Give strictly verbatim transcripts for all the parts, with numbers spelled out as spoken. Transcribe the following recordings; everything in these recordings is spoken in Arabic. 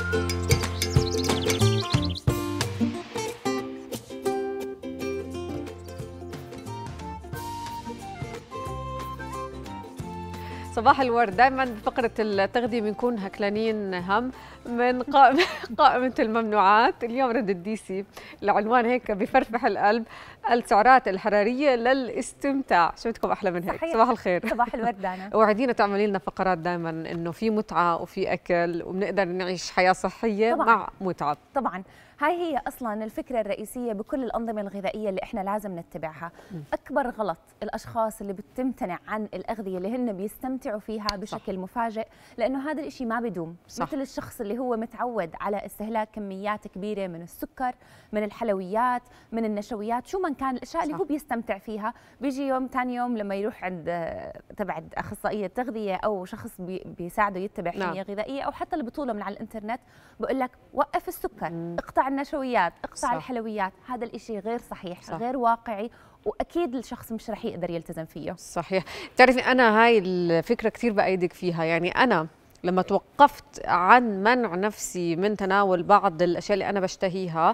صباح الورد. دائما بفقرة التغذية بنكون هكلانين هم من قائمة قائمة الممنوعات. اليوم رد الديسي العنوان هيك بفرفح القلب: السعرات الحرارية للاستمتاع. شو بدكم أحلى من هيك؟ صباح الخير. صباح الورد دانا. وعدينا تعملي لنا فقرات دائما إنه في متعة وفي أكل وبنقدر نعيش حياة صحية طبعاً. مع متعة. طبعا هاي هي اصلا الفكره الرئيسيه بكل الانظمه الغذائيه اللي احنا لازم نتبعها. م. اكبر غلط الاشخاص اللي بتمتنع عن الاغذيه اللي هن بيستمتعوا فيها بشكل صح. مفاجئ، لانه هذا الشيء ما بدوم. صح. مثل الشخص اللي هو متعود على استهلاك كميات كبيره من السكر، من الحلويات، من النشويات، شو من كان الاشياء صح. اللي هو بيستمتع فيها، بيجي يوم ثاني يوم لما يروح عند تبع اخصائيه تغذيه او شخص بي بيساعده يتبع حميه نعم. غذائيه، او حتى اللي بطوله من على الانترنت، بقول لك وقف السكر، م. اقطع النشويات، اقطع صح. الحلويات. هذا الاشي غير صحيح صح. غير واقعي، واكيد الشخص مش رح يقدر يلتزم فيه. صحيح. بتعرفي انا هاي الفكره كثير بايدك فيها. يعني انا لما توقفت عن منع نفسي من تناول بعض الاشياء اللي انا بشتهيها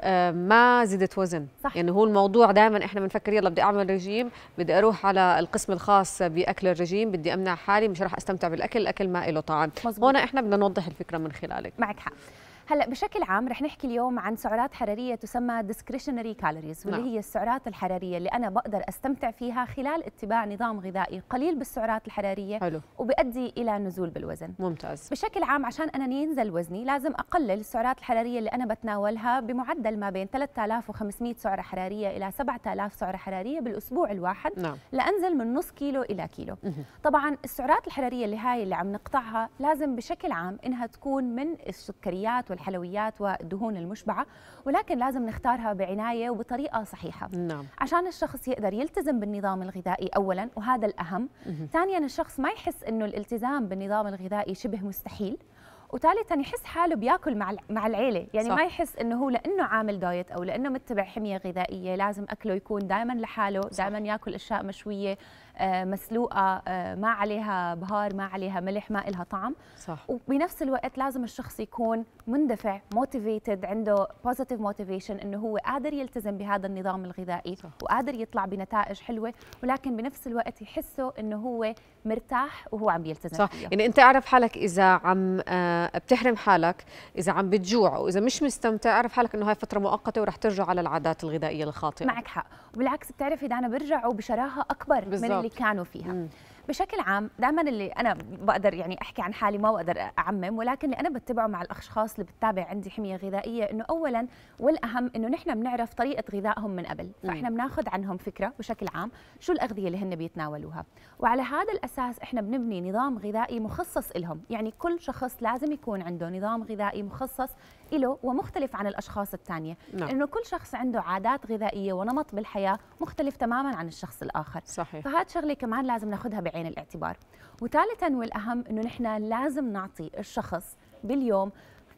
ما زدت وزن. صح. يعني هو الموضوع دائما احنا بنفكر يلا بدي اعمل رجيم، بدي اروح على القسم الخاص باكل الرجيم، بدي امنع حالي، مش رح استمتع بالاكل، الاكل ما له طعم. هون احنا بدنا نوضح الفكره من خلالك. معك حق. هلا بشكل عام رح نحكي اليوم عن سعرات حراريه تسمى discretionary calories، واللي نعم. هي السعرات الحراريه اللي انا بقدر استمتع فيها خلال اتباع نظام غذائي قليل بالسعرات الحراريه حلو. وبيؤدي الى نزول بالوزن. ممتاز. بشكل عام عشان انا ينزل وزني لازم اقلل السعرات الحراريه اللي انا بتناولها بمعدل ما بين ثلاثة آلاف وخمسمئة سعره حراريه الى سبعة آلاف سعره حراريه بالاسبوع الواحد. نعم. لانزل من نص كيلو الى كيلو. مه. طبعا السعرات الحراريه اللي هاي اللي عم نقطعها لازم بشكل عام انها تكون من السكريات والحلويات والدهون المشبعة، ولكن لازم نختارها بعناية وبطريقة صحيحة. نعم. عشان الشخص يقدر يلتزم بالنظام الغذائي أولاً، وهذا الأهم. ثانياً الشخص ما يحس إنه الالتزام بالنظام الغذائي شبه مستحيل، وثالثاً يحس حاله بياكل مع مع العيلة، يعني صح. ما يحس إنه هو لأنه عامل دايت أو لأنه متبع حمية غذائية لازم أكله يكون دائماً لحاله، دائماً ياكل أشياء مشوية آه مسلوقة آه ما عليها بهار، ما عليها ملح، ما إلها طعم. صح. وبنفس الوقت لازم الشخص يكون مندفع موتيفيتد، عنده بوزيتيف موتيفيشن إنه هو قادر يلتزم بهذا النظام الغذائي صح. وقادر يطلع بنتائج حلوة، ولكن بنفس الوقت يحسه إنه هو مرتاح وهو عم يلتزم صح. فيه. يعني أنت أعرف حالك إذا عم آه بتحرم حالك، إذا عم بتجوع وإذا مش مستمتع، أعرف حالك إنه هاي فترة مؤقتة ورح ترجع على العادات الغذائية الخاطئة. معك حق، وبالعكس بتعرفي دانا برجعوا بشراهة أكبر بالزبط. من اللي كانوا فيها. مم. بشكل عام دائما اللي انا بقدر يعني احكي عن حالي، ما بقدر اعمم، ولكن اللي انا بتبعه مع الاشخاص اللي بتتابع عندي حميه غذائيه انه اولا والاهم انه نحن بنعرف طريقه غذائهم من قبل، فاحنا بناخذ عنهم فكره بشكل عام شو الاغذيه اللي هن بيتناولوها، وعلى هذا الاساس احنا بنبني نظام غذائي مخصص لهم. يعني كل شخص لازم يكون عنده نظام غذائي مخصص له ومختلف عن الاشخاص الثانيه، نعم. لانه كل شخص عنده عادات غذائيه ونمط بالحياه مختلف تماما عن الشخص الاخر. صحيح. فهاد شغله كمان لازم ناخذها بعين الاعتبار. وثالثا والاهم انه نحن لازم نعطي الشخص باليوم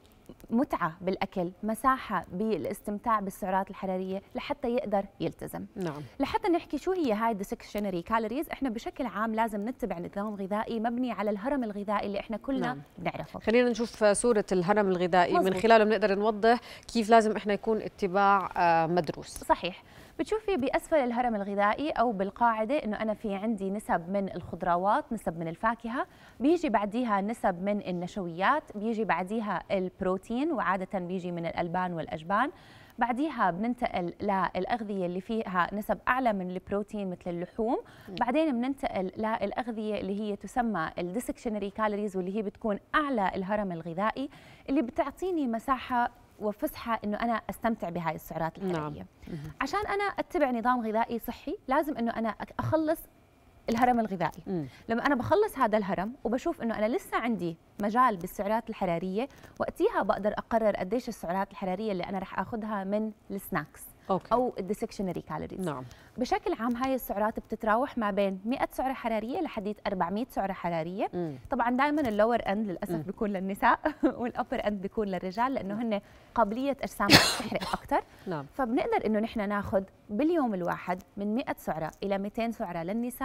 متعة بالأكل، مساحة بالاستمتاع بالسعرات الحرارية لحتى يقدر يلتزم. نعم. لحتى نحكي شو هي هاي discretionary calories، احنا بشكل عام لازم نتبع نظام غذائي مبني على الهرم الغذائي اللي احنا كلنا نعم. بنعرفه. خلينا نشوف صورة الهرم الغذائي مزبوط. من خلاله بنقدر نوضح كيف لازم احنا يكون اتباع مدروس. صحيح. بتشوفي بأسفل الهرم الغذائي أو بالقاعدة إنه أنا في عندي نسب من الخضروات، نسب من الفاكهة، بيجي بعديها نسب من النشويات، بيجي بعديها البروتين وعادة بيجي من الألبان والأجبان، بعديها بننتقل للأغذية اللي فيها نسب أعلى من البروتين مثل اللحوم، بعدين بننتقل للأغذية اللي هي تسمى الديسكشنري كالوريز واللي هي بتكون أعلى الهرم الغذائي اللي بتعطيني مساحة وفسحة إنه أنا أستمتع بهاي السعرات الحرارية. نعم. عشان أنا أتبع نظام غذائي صحي لازم إنه أنا أخلص الهرم الغذائي. مم. لما أنا بخلص هذا الهرم وبشوف إنه أنا لسه عندي مجال بالسعرات الحرارية، وقتها بقدر أقرر قديش السعرات الحرارية اللي أنا رح أخذها من السناكس أوكي. أو الديسكشنري كالوريز. نعم. بشكل عام هاي السعرات بتتراوح ما بين مئة سعرة حرارية لحديت أربعمئة سعرة حرارية. مم. طبعا دائما اللور اند للأسف مم. بيكون للنساء والأبر اند بيكون للرجال، لأنه هن قابلية أجسامهم تحرق أكثر. نعم. فبنقدر إنه نحن ناخذ باليوم الواحد من مئة سعرة إلى مئتين سعرة للنساء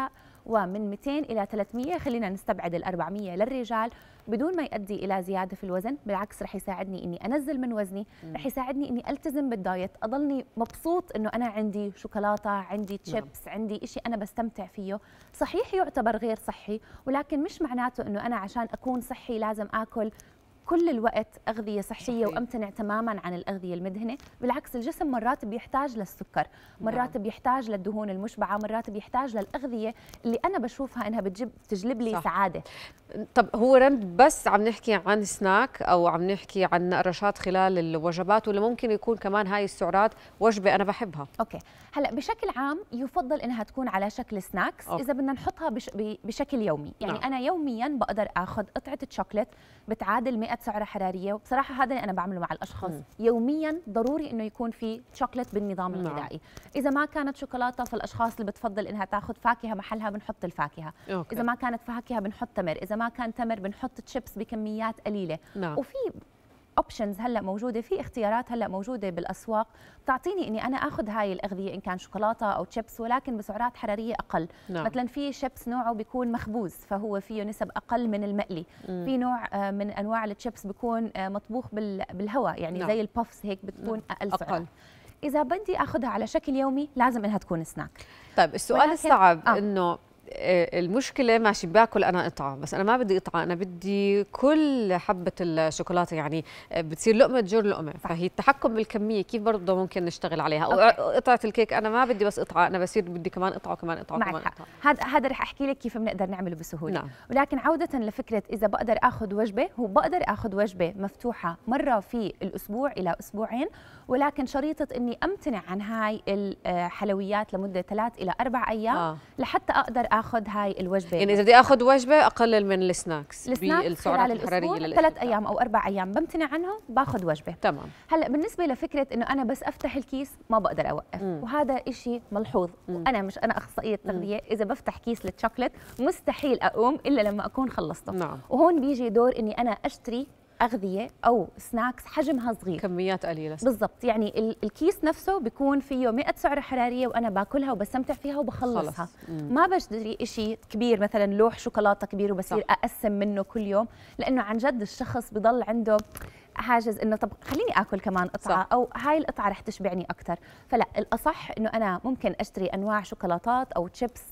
ومن مئتين إلى ثلاثمئة خلينا نستبعد ال أربعمئة للرجال بدون ما يؤدي إلى زيادة في الوزن. بالعكس رح يساعدني إني أنزل من وزني، رح يساعدني إني ألتزم بالدايت، أضلني مبسوط إنه أنا عندي شوكولاتة، عندي تشيبس، نعم. عندي إشي أنا بستمتع فيه. صحيح يعتبر غير صحي، ولكن مش معناته إنه أنا عشان أكون صحي لازم آكل كل الوقت أغذية صحية صحيح. وأمتنع تماماً عن الأغذية المدهنة. بالعكس الجسم مرات بيحتاج للسكر، مرات نعم. بيحتاج للدهون المشبعة، مرات بيحتاج للأغذية اللي أنا بشوفها إنها بتجيب تجلب لي صح. سعادة. طب هو رند بس عم نحكي عن سناك أو عم نحكي عن نقرشات خلال الوجبات، ولا ممكن يكون كمان هاي السعرات وجبة أنا بحبها؟ أوكي هلأ بشكل عام يفضل إنها تكون على شكل سناكس. أوكي. إذا بدنا نحطها بش بشكل يومي، يعني نعم. أنا يومياً بقدر أخذ قطعة شوكولات بتعادل مئة سعرة حرارية، وبصراحة هذا اللي أنا بعمله مع الأشخاص. م. يومياً ضروري إنه يكون في شوكولات بالنظام الغذائي. إذا ما كانت شوكولاتة فالأشخاص اللي بتفضل إنها تاخذ فاكهة محلها بنحط الفاكهة. أوكي. إذا ما كانت فاكهة بنحط تمر، إذا ما كان تمر بنحط تشيبس بكميات قليلة. نعم. وفي اوبشنز هلا موجوده، في اختيارات هلا موجوده بالاسواق بتعطيني اني انا اخذ هاي الاغذيه ان كان شوكولاته او تشيبس ولكن بسعرات حراريه اقل. نعم. مثلا في شيبس نوعه بيكون مخبوز فهو فيه نسب اقل من المقلي. مم. في نوع من انواع التشيبس بيكون مطبوخ بالهواء يعني نعم. زي البافس هيك بتكون نعم. اقل سعرات. أقل. إذا بدي أخذها على شكل يومي لازم إنها تكون سناك. طيب السؤال الصعب آه. إنه المشكلة ماشي باكل أنا قطعة، بس أنا ما بدي قطعة، أنا بدي كل حبة الشوكولاتة، يعني بتصير لقمة تجر لقمة. صح. فهي التحكم بالكمية كيف برضه ممكن نشتغل عليها؟ أو قطعة الكيك أنا ما بدي بس قطعة، أنا بصير بدي كمان قطعة وكمان قطعة وكمان قطعة. هذا هذا رح أحكي لك كيف بنقدر نعمله بسهولة. نعم. ولكن عودة لفكرة إذا بقدر آخذ وجبة، هو بقدر آخذ وجبة مفتوحة مرة في الأسبوع إلى أسبوعين، ولكن شريطة إني أمتنع عن هاي الحلويات لمدة ثلاث إلى أربع أيام آه. لحتى أقدر آخذ هاي الوجبة. يعني إذا بدي آخذ وجبة أقلل من السناكس بالسعرات الحرارية ثلاث أيام أو أربع أيام بمتنع عنهم باخذ وجبة. تمام. هلا بالنسبة لفكرة إنه أنا بس أفتح الكيس ما بقدر أوقف، مم. وهذا إشي ملحوظ، مم. وأنا مش أنا أخصائية تغذية، إذا بفتح كيس الشوكولات مستحيل أقوم إلا لما أكون خلصته. نعم. وهون بيجي دور إني أنا أشتري أغذية أو سناكس حجمها صغير، كميات قليلة. بالضبط، يعني الكيس نفسه بيكون فيه مئة سعرة حرارية وأنا باكلها وبستمتع فيها وبخلصها. ما بشتري إشي كبير مثلا لوح شوكولاتة كبير وبصير صح. أقسم منه كل يوم، لأنه عن جد الشخص بضل عنده حاجز إنه طب خليني آكل كمان قطعة صح. أو هاي القطعة رح تشبعني أكثر. فلا الأصح إنه أنا ممكن أشتري أنواع شوكولاتات أو تشيبس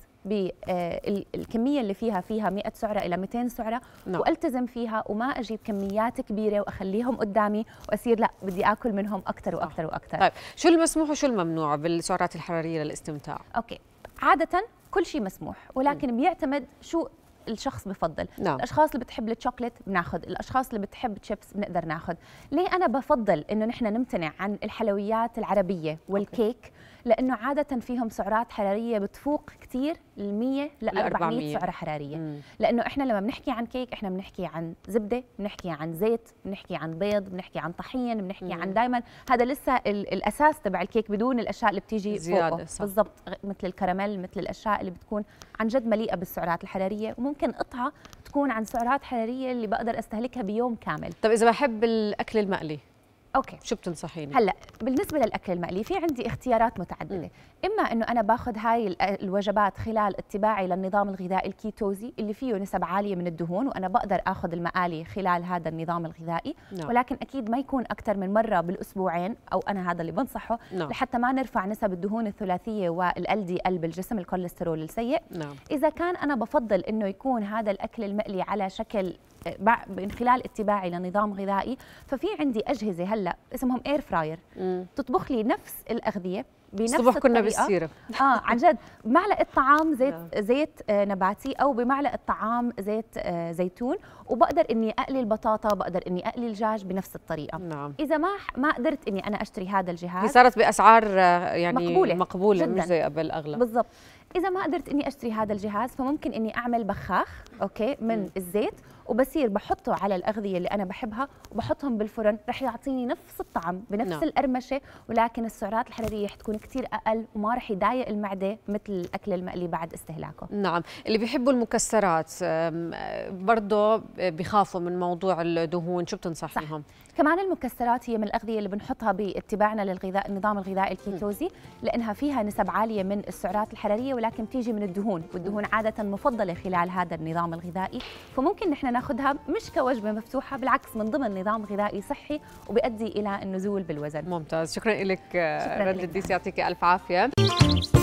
بالكمية اللي فيها فيها مئة سعرة إلى مئتين سعرة. نعم. وألتزم فيها وما أجيب كميات كبيرة وأخليهم قدامي وأصير لا بدي آكل منهم أكثر وأكثر وأكثر. طيب شو المسموح وشو الممنوع بالسعرات الحرارية للاستمتاع؟ أوكي عادة كل شيء مسموح، ولكن م. بيعتمد شو الشخص بفضل. نعم. الاشخاص اللي بتحب الشوكليت بناخذ، الاشخاص اللي بتحب تشيبس بنقدر ناخذ. ليه انا بفضل انه نحن نمتنع عن الحلويات العربيه والكيك؟ أوكي. لانه عاده فيهم سعرات حراريه بتفوق كثير ال مئة ل أربعمئة سعره حراريه. مم. لانه احنا لما بنحكي عن كيك احنا بنحكي عن زبده، بنحكي عن زيت، بنحكي عن بيض، بنحكي عن طحين، بنحكي مم. عن دائما هذا لسه الاساس تبع الكيك بدون الاشياء اللي بتيجي فوقه. بالضبط، مثل الكراميل، مثل الاشياء اللي بتكون عن جد مليئه بالسعرات الحراريه، وممكن قطعه تكون عن سعرات حراريه اللي بقدر استهلكها بيوم كامل. طب اذا بحب الاكل المقلي اوكي شو بتنصحيني؟ هلا بالنسبه للاكل المقلي في عندي اختيارات متعدده. م. اما انه انا باخذ هاي الوجبات خلال اتباعي للنظام الغذائي الكيتوزي اللي فيه نسب عاليه من الدهون، وانا بقدر اخذ المقالي خلال هذا النظام الغذائي. نعم. ولكن اكيد ما يكون اكثر من مره بالاسبوعين، او انا هذا اللي بنصحه. نعم. لحتى ما نرفع نسب الدهون الثلاثيه والال دي ال بالجسم، الكوليسترول السيء. نعم. اذا كان انا بفضل انه يكون هذا الاكل المقلي على شكل من خلال اتباعي لنظام غذائي، ففي عندي اجهزه هلا اسمهم اير فراير تطبخ لي نفس الاغذيه بنفس الطريقه. كنا بالسيره اه عن جد بمعلقه طعام زيت زيت نباتي او بمعلقه طعام زيت زيتون، وبقدر اني اقلي البطاطا، بقدر اني اقلي الدجاج بنفس الطريقه. نعم. اذا ما ما قدرت اني انا اشتري هذا الجهاز، هي صارت باسعار يعني مقبوله مقبوله جداً. مش زي قبل اغلى. بالضبط. إذا ما قدرت إني أشتري هذا الجهاز فممكن إني أعمل بخاخ أوكي من م. الزيت، وبصير بحطه على الأغذية اللي أنا بحبها وبحطهم بالفرن، رح يعطيني نفس الطعم بنفس نعم. القرمشة، ولكن السعرات الحرارية رح تكون كتير أقل وما رح يضايق المعدة مثل الأكل المقلي بعد استهلاكه. نعم. اللي بيحبوا المكسرات برضه بيخافوا من موضوع الدهون، شو بتنصحيهم؟ كمان المكسرات هي من الأغذية اللي بنحطها باتباعنا للغذاء النظام الغذائي الكيتوزي، لأنها فيها نسب عالية من السعرات الحرارية ولكن بتيجي من الدهون، والدهون عاده مفضله خلال هذا النظام الغذائي، فممكن نحن ناخذها مش كوجبه مفتوحه، بالعكس من ضمن نظام غذائي صحي وبيؤدي الى النزول بالوزن. ممتاز، شكرا لك شكرا رند الديسي، يعطيكي الف عافيه.